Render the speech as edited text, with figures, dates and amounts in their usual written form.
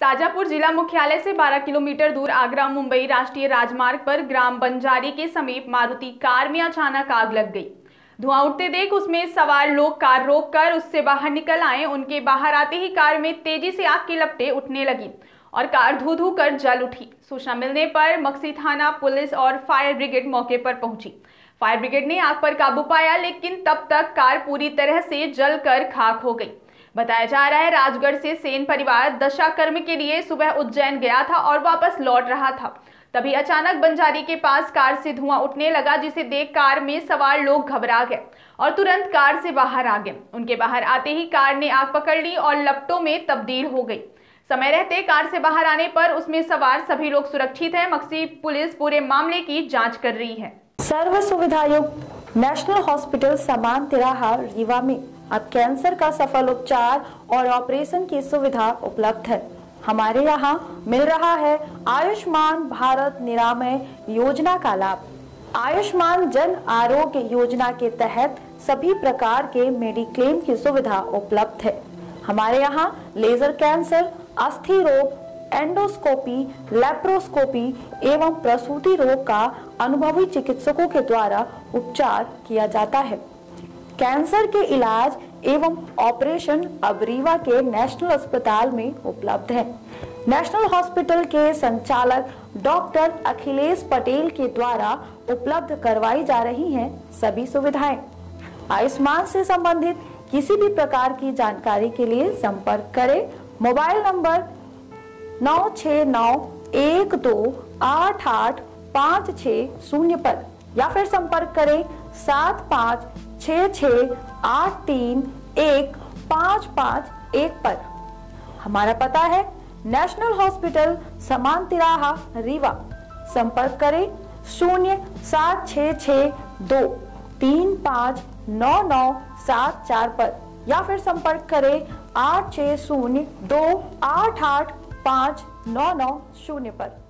शाजापुर जिला मुख्यालय से 12 किलोमीटर दूर आगरा मुंबई राष्ट्रीय राजमार्ग पर ग्राम बंजारी के समीप मारुति कार में अचानक आग लग गई। धुआं उठते देख उसमें सवार लोग कार रोककर उससे बाहर निकल आए। उनके बाहर आते ही कार में तेजी से आग की लपटें उठने लगी और कार धू धू कर जल उठी। सूचना मिलने पर मक्सी थाना पुलिस और फायर ब्रिगेड मौके पर पहुंची। फायर ब्रिगेड ने आग पर काबू पाया, लेकिन तब तक कार पूरी तरह से जलकर खाक हो गई। बताया जा रहा है, राजगढ़ से सेन परिवार दशा कर्म के लिए सुबह उज्जैन गया था और वापस लौट रहा था। तभी अचानक बंजारी के पास कार से धुआं उठने लगा, जिसे देख कार में सवार लोग घबरा गए और तुरंत कार से बाहर आ गए। उनके बाहर आते ही कार ने आग पकड़ ली और लपटों में तब्दील हो गई। समय रहते कार से बाहर आने पर उसमें सवार सभी लोग सुरक्षित हैं। मक्सी पुलिस पूरे मामले की जांच कर रही है। सर्व सुविधायुक्त नेशनल हॉस्पिटल समान तिराहा रीवा में अब कैंसर का सफल उपचार और ऑपरेशन की सुविधा उपलब्ध है। हमारे यहाँ मिल रहा है आयुष्मान भारत निरामय योजना का लाभ। आयुष्मान जन आरोग्य योजना के तहत सभी प्रकार के मेडिक्लेम की सुविधा उपलब्ध है। हमारे यहाँ लेजर कैंसर, अस्थि रोग, एंडोस्कोपी, लेप्रोस्कोपी एवं प्रसूति रोग का अनुभवी चिकित्सकों के द्वारा उपचार किया जाता है। कैंसर के इलाज एवं ऑपरेशन अब रीवा के नेशनल अस्पताल में उपलब्ध है। नेशनल हॉस्पिटल के संचालक डॉक्टर अखिलेश पटेल के द्वारा उपलब्ध करवाई जा रही हैं सभी सुविधाएं। आयुष्मान से संबंधित किसी भी प्रकार की जानकारी के लिए संपर्क करें मोबाइल नंबर 9691288560 पर या फिर संपर्क करें 7566831551 पर। हमारा पता है नेशनल हॉस्पिटल समान तिराहा रीवा। संपर्क करें 07662359974 पर या फिर संपर्क करें 8602885990 पर।